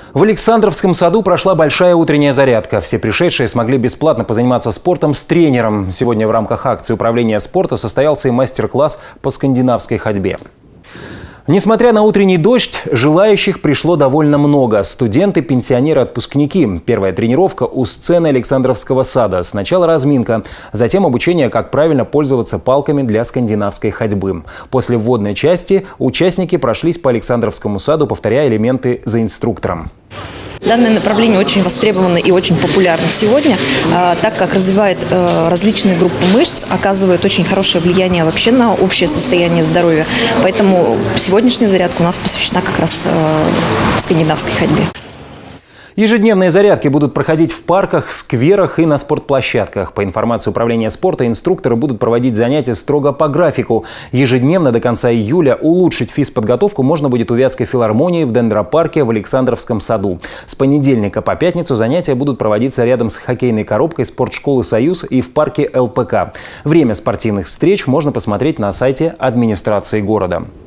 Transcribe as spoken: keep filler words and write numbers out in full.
В Александровском саду прошла большая утренняя зарядка. Все пришедшие смогли бесплатно позаниматься спортом с тренером. Сегодня в рамках акции управления спорта состоялся и мастер-класс по скандинавской ходьбе. Несмотря на утренний дождь, желающих пришло довольно много. Студенты, пенсионеры, отпускники. Первая тренировка у сцены Александровского сада. Сначала разминка, затем обучение, как правильно пользоваться палками для скандинавской ходьбы. После вводной части участники прошлись по Александровскому саду, повторяя элементы за инструктором. Данное направление очень востребовано и очень популярно сегодня, так как развивает различные группы мышц, оказывает очень хорошее влияние вообще на общее состояние здоровья. Поэтому сегодняшняя зарядка у нас посвящена как раз скандинавской ходьбе. Ежедневные зарядки будут проходить в парках, скверах и на спортплощадках. По информации управления спорта, инструкторы будут проводить занятия строго по графику. Ежедневно до конца июля улучшить физподготовку можно будет у Вятской филармонии, в Дендропарке, в Александровском саду. С понедельника по пятницу занятия будут проводиться рядом с хоккейной коробкой спортшколы «Союз» и в парке эл пэ ка. Время спортивных встреч можно посмотреть на сайте администрации города.